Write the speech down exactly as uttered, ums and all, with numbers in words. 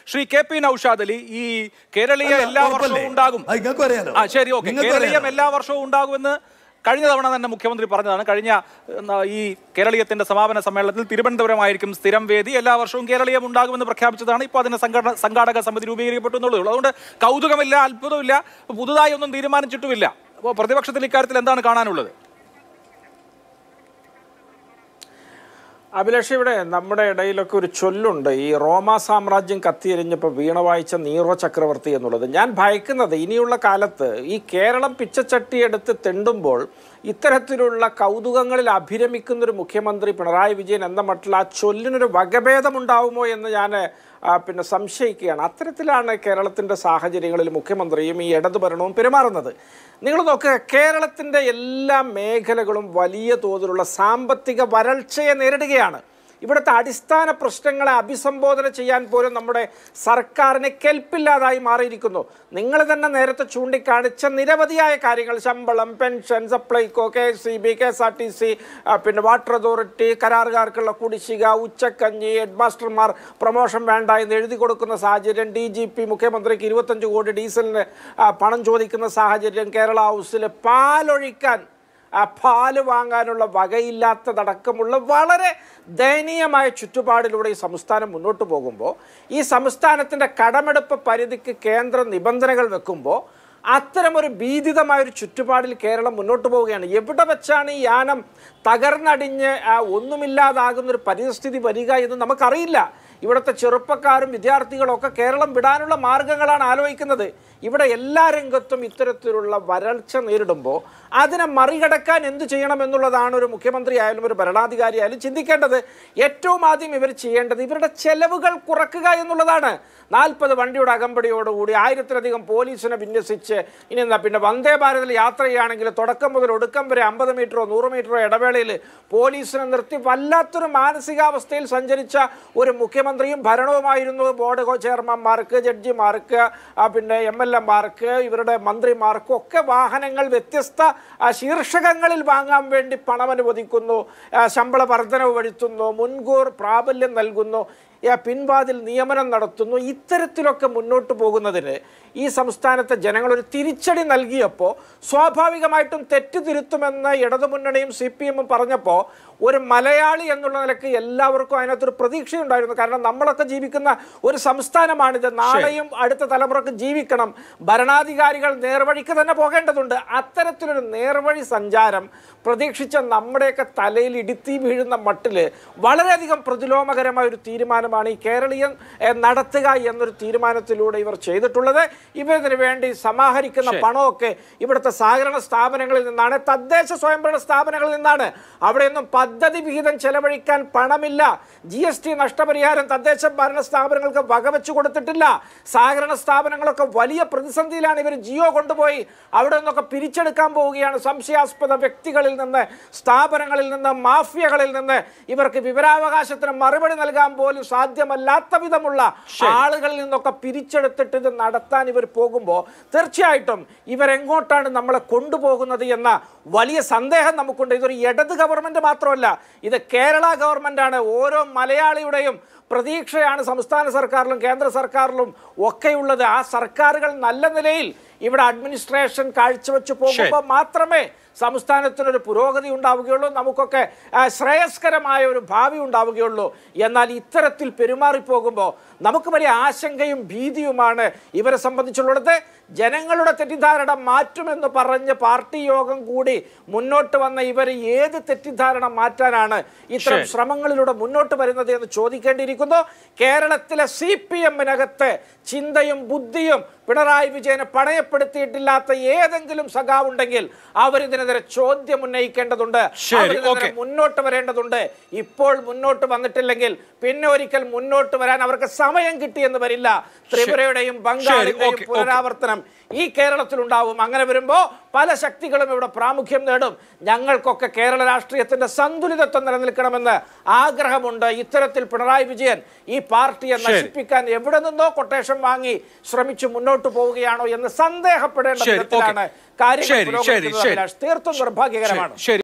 Shri K P Noushad Ali, ഈ കേരളീയ എല്ലാ വർഷവും ഉണ്ടാകും. ആ ശരി, ഓക്കെ, കേരളീയം എല്ലാ വർഷവും ഉണ്ടാകുമെന്ന് കഴിഞ്ഞ തവണ തന്നെ മുഖ്യമന്ത്രി പറഞ്ഞതാണ്. കഴിഞ്ഞ ഈ കേരളീയത്തിന്റെ സമാപന സമ്മേളനത്തിൽ തിരുവനന്തപുരമായിരിക്കും സ്ഥിരം വേദി, എല്ലാ വർഷവും കേരളീയം ഉണ്ടാകുമെന്ന് പ്രഖ്യാപിച്ചതാണ്. ഇപ്പോൾ അതിന് സംഘടന സംഘാടക സമിതി രൂപീകരിക്കപ്പെട്ടു എന്നുള്ളൂ. അതുകൊണ്ട് കൗതുകമില്ല, അത്ഭുതമില്ല, പുതുതായി ഒന്നും തീരുമാനിച്ചിട്ടുമില്ല. അപ്പോൾ പ്രതിപക്ഷത്തിൽ ഇക്കാര്യത്തിൽ എന്താണ് കാണാനുള്ളത്? അഭിലാഷ്, ഇവിടെ നമ്മുടെ ഇടയിലൊക്കെ ഒരു ചൊല്ലുണ്ട്, ഈ റോമാ സാമ്രാജ്യം കത്തിയെരിഞ്ഞപ്പോൾ വീണ വായിച്ച നീറോ ചക്രവർത്തി എന്നുള്ളത്. ഞാൻ ഭയക്കുന്നത് ഇനിയുള്ള കാലത്ത് ഈ കേരളം പിച്ചച്ചട്ടിയെടുത്ത് തെണ്ടുമ്പോൾ ഇത്തരത്തിലുള്ള കൗതുകങ്ങളിൽ അഭിരമിക്കുന്നൊരു മുഖ്യമന്ത്രി പിണറായി വിജയൻ എന്ന മട്ടിൽ ആ ചൊല്ലിനൊരു വകഭേദമുണ്ടാവുമോ എന്ന് ഞാൻ പിന്നെ സംശയിക്കുകയാണ്. അത്തരത്തിലാണ് കേരളത്തിൻ്റെ സാഹചര്യങ്ങളിൽ മുഖ്യമന്ത്രിയും ഈ ഇടതുഭരണവും പെരുമാറുന്നത്. നിങ്ങൾ നോക്കുക, കേരളത്തിൻ്റെ എല്ലാ മേഖലകളും വലിയ തോതിലുള്ള സാമ്പത്തിക വരൾച്ചയെ നേരിടുകയാണ്. ഇവിടുത്തെ അടിസ്ഥാന പ്രശ്നങ്ങളെ അഭിസംബോധന ചെയ്യാൻ പോലും നമ്മുടെ സർക്കാരിന് കെൽപ്പില്ലാതായി മാറിയിരിക്കുന്നു. നിങ്ങൾ തന്നെ നേരത്തെ ചൂണ്ടിക്കാണിച്ച നിരവധിയായ കാര്യങ്ങൾ, ശമ്പളം, pension, Supplyco, K S E B, K S R T C, പിന്നെ വാട്ടർ അതോറിറ്റി, കരാറുകാർക്കുള്ള കുടിശ്ശിക, ഉച്ചക്കഞ്ഞി, ഹെഡ് മാസ്റ്റർമാർ പ്രൊമോഷൻ വേണ്ട എന്ന് എഴുതി കൊടുക്കുന്ന സാഹചര്യം, ഡി ജി പി മുഖ്യമന്ത്രിക്ക് ഇരുപത്തഞ്ച് കോടി ഡീസലിന് പണം ചോദിക്കുന്ന സാഹചര്യം, കേരള ഹൗസിൽ പാലൊഴിക്കാൻ പാല് വാങ്ങാനുള്ള വകയില്ലാത്തതടക്കമുള്ള വളരെ ദയനീയമായ ചുറ്റുപാടിലൂടെ ഈ സംസ്ഥാനം മുന്നോട്ട് പോകുമ്പോൾ, ഈ സംസ്ഥാനത്തിൻ്റെ കടമെടുപ്പ് പരിധിക്ക് കേന്ദ്ര നിബന്ധനകൾ വെക്കുമ്പോൾ അത്തരമൊരു ഭീതിതമായൊരു ചുറ്റുപാടിൽ കേരളം മുന്നോട്ട് പോവുകയാണ്. എവിടെ വെച്ചാണ് ഈ യാനം തകർന്നടിഞ്ഞ് ഒന്നുമില്ലാതാകുന്നൊരു പരിസ്ഥിതി വരിക എന്ന് നമുക്കറിയില്ല. ഇവിടുത്തെ ചെറുപ്പക്കാരും വിദ്യാർത്ഥികളും ഒക്കെ കേരളം വിടാനുള്ള മാർഗങ്ങളാണ് ആലോചിക്കുന്നത്. ഇവിടെ എല്ലാ രംഗത്തും ഇത്തരത്തിലുള്ള വരൾച്ച നേരിടുമ്പോൾ അതിനെ മറികടക്കാൻ എന്തു ചെയ്യണമെന്നുള്ളതാണ് ഒരു മുഖ്യമന്ത്രി ആയാലും ഒരു ഭരണാധികാരി ആയാലും ചിന്തിക്കേണ്ടത്. ഏറ്റവും ആദ്യം ഇവർ ചെയ്യേണ്ടത് ഇവരുടെ ചെലവുകൾ കുറക്കുക എന്നുള്ളതാണ്. നാൽപ്പത് വണ്ടിയുടെ അകമ്പടിയോടുകൂടി ആയിരത്തിലധികം പോലീസിനെ വിന്യസിച്ച് ഇനി എന്താ പിന്നെ വന്ദേ ഭാരതിൽ യാത്ര ചെയ്യുകയാണെങ്കിൽ തുടക്കം മുതൽ ഒടുക്കം വരെ അമ്പത് മീറ്ററോ നൂറ് മീറ്ററോ ഇടവേളയിൽ പോലീസിനെ നിർത്തി വല്ലാത്തൊരു മാനസികാവസ്ഥയിൽ സഞ്ചരിച്ച ഒരു മുഖ്യമന്ത്രിയും ഭരണവുമായിരുന്നു. ബോർഡ് ചെയർമാൻമാർക്ക്, ജഡ്ജിമാർക്ക്, പിന്നെ എം എൽ എമാർക്ക്, ഇവരുടെ മന്ത്രിമാർക്കും ഒക്കെ വാഹനങ്ങൾ വ്യത്യസ്ത ശീർഷകങ്ങളിൽ വാങ്ങാൻ വേണ്ടി പണം അനുവദിക്കുന്നു, ശമ്പള വർധനവ് വരുത്തുന്നു, മുൻകൂർ പ്രാബല്യം നൽകുന്നു, പിൻവാതിൽ നിയമനം നടത്തുന്നു. ഇത്തരത്തിലൊക്കെ മുന്നോട്ട് പോകുന്നതിന് ഈ സംസ്ഥാനത്തെ ജനങ്ങളൊരു തിരിച്ചടി നൽകിയപ്പോൾ സ്വാഭാവികമായിട്ടും തെറ്റ് തിരുത്തുമെന്ന് ഇടതുമുന്നണിയും സി പി എമ്മും പറഞ്ഞപ്പോൾ ഒരു മലയാളി എന്നുള്ള നിലയ്ക്ക് എല്ലാവർക്കും അതിനകത്തൊരു പ്രതീക്ഷയുണ്ടായിരുന്നു. കാരണം നമ്മളൊക്കെ ജീവിക്കുന്ന ഒരു സംസ്ഥാനമാണിത്. നാളെയും അടുത്ത തലമുറക്ക് ജീവിക്കണം. ഭരണാധികാരികൾ നേർവഴിക്ക് തന്നെ പോകേണ്ടതുണ്ട്. അത്തരത്തിലൊരു നേർവഴി സഞ്ചാരം പ്രതീക്ഷിച്ച നമ്മുടെയൊക്കെ തലയിൽ ഇടുത്തി വീഴുന്ന മട്ടിൽ വളരെയധികം പ്രതിലോമകരമായ ഒരു തീരുമാനമാണ് ഈ കേരളീയം നടത്തുക എന്നൊരു തീരുമാനത്തിലൂടെ ഇവർ ചെയ്തിട്ടുള്ളത്. ഇവരിതിനു വേണ്ടി സമാഹരിക്കുന്ന പണമൊക്കെ ഇവിടുത്തെ സഹകരണ സ്ഥാപനങ്ങളിൽ നിന്നാണ്, തദ്ദേശ സ്വയംഭരണ സ്ഥാപനങ്ങളിൽ നിന്നാണ്. അവിടെയൊന്നും പദ്ധതി വിഹിതം ചെലവഴിക്കാൻ പണമില്ല. ജി എസ് ടി നഷ്ടപരിഹാരം തദ്ദേശ ഭരണ സ്ഥാപനങ്ങൾക്ക് വകവെച്ചു കൊടുത്തിട്ടില്ല. സഹകരണ സ്ഥാപനങ്ങളൊക്കെ വലിയ പ്രതിസന്ധിയിലാണ്. ഇവർ ജിയോ കൊണ്ടുപോയി അവിടെ നിന്നൊക്കെ പിരിച്ചെടുക്കാൻ പോവുകയാണ്. സംശയാസ്പദ വ്യക്തികളിൽ നിന്ന്, സ്ഥാപനങ്ങളിൽ നിന്ന്, മാഫിയകളിൽ നിന്ന് ഇവർക്ക് വിവരാവകാശത്തിന് മറുപടി നൽകാൻ പോലും സാധ്യമല്ലാത്ത വിധമുള്ള ആളുകളിൽ നിന്നൊക്കെ പിരിച്ചെടുത്തിട്ട് ഇത് നടത്താൻ ഇവർ പോകുമ്പോൾ തീർച്ചയായിട്ടും ഇവരെങ്ങോട്ടാണ് നമ്മളെ കൊണ്ടുപോകുന്നത് എന്ന വലിയ സന്ദേഹം നമുക്കുണ്ട്. ഇതൊരു ഇടത് ഗവൺമെന്റ് മാത്രമല്ല, ഇത് കേരള ഗവൺമെന്റാണ്. ഓരോ മലയാളിയുടെയും പ്രതീക്ഷയാണ് സംസ്ഥാന സർക്കാരിലും കേന്ദ്ര സർക്കാരിലും ഒക്കെയുള്ളത്. ആ സർക്കാരുകൾ നല്ല നിലയിൽ ഇവിടെ അഡ്മിനിസ്ട്രേഷൻ കാഴ്ചവെച്ച് പോകുമ്പോൾ മാത്രമേ സംസ്ഥാനത്തിനൊരു പുരോഗതി ഉണ്ടാവുകയുള്ളൂ, നമുക്കൊക്കെ ശ്രേയസ്കരമായ ഒരു ഭാവി ഉണ്ടാവുകയുള്ളൂ. എന്നാൽ ഇത്തരത്തിൽ പെരുമാറിപ്പോകുമ്പോൾ നമുക്ക് വലിയ ആശങ്കയും ഭീതിയുമാണ് ഇവരെ സംബന്ധിച്ചുള്ളത്. ജനങ്ങളുടെ തെറ്റിദ്ധാരണ മാറ്റുമെന്ന് പറഞ്ഞ് പാർട്ടി യോഗം കൂടി മുന്നോട്ട് വന്ന ഇവർ ഏത് തെറ്റിദ്ധാരണ മാറ്റാനാണ് ഇത്തരം ശ്രമങ്ങളിലൂടെ മുന്നോട്ട് വരുന്നത് എന്ന് ചോദിക്കേണ്ടിയിരിക്കുന്നു. കേരളത്തിലെ സി പി എമ്മിനകത്ത് ചിന്തയും ബുദ്ധിയും പിണറായി വിജയനെ പണയപ്പെടുത്തിയിട്ടില്ലാത്ത ഏതെങ്കിലും സഖാവുണ്ടെങ്കിൽ അവരിതിനെതിരെ ചോദ്യം ഉന്നയിക്കേണ്ടതുണ്ട്, അവരിതിനെതിരെ മുന്നോട്ട് വരേണ്ടതുണ്ട്. ഇപ്പോൾ മുന്നോട്ട് വന്നിട്ടില്ലെങ്കിൽ പിന്നെ ഒരിക്കൽ മുന്നോട്ട് വരാൻ അവർക്ക് സമയം കിട്ടിയെന്ന് വരില്ല. ത്രിപുരയുടെയും ബംഗാളിന്റെയും പുനരാവർത്തനം ഈ കേരളത്തിൽ ഉണ്ടാവും. അങ്ങനെ വരുമ്പോൾ പല ശക്തികളും ഇവിടെ പ്രാമുഖ്യം നേടും. ഞങ്ങൾക്കൊക്കെ കേരള രാഷ്ട്രീയത്തിന്റെ സന്തുലിതത്വം നിലനിൽക്കണമെന്ന് ആഗ്രഹമുണ്ട്. ഇത്തരത്തിൽ പിണറായി വിജയൻ ഈ പാർട്ടിയെ നശിപ്പിക്കാൻ എവിടെ നിന്നോ കൊട്ടേഷൻ വാങ്ങി ശ്രമിച്ചു മുന്നോട്ട് പോവുകയാണോ എന്ന് സന്ദേഹപ്പെടേണ്ട വിധത്തിലാണ് കാര്യങ്ങൾ പുരോഗമിക്കുന്നത്. തീർത്തും നിർഭാഗ്യകരമാണ്.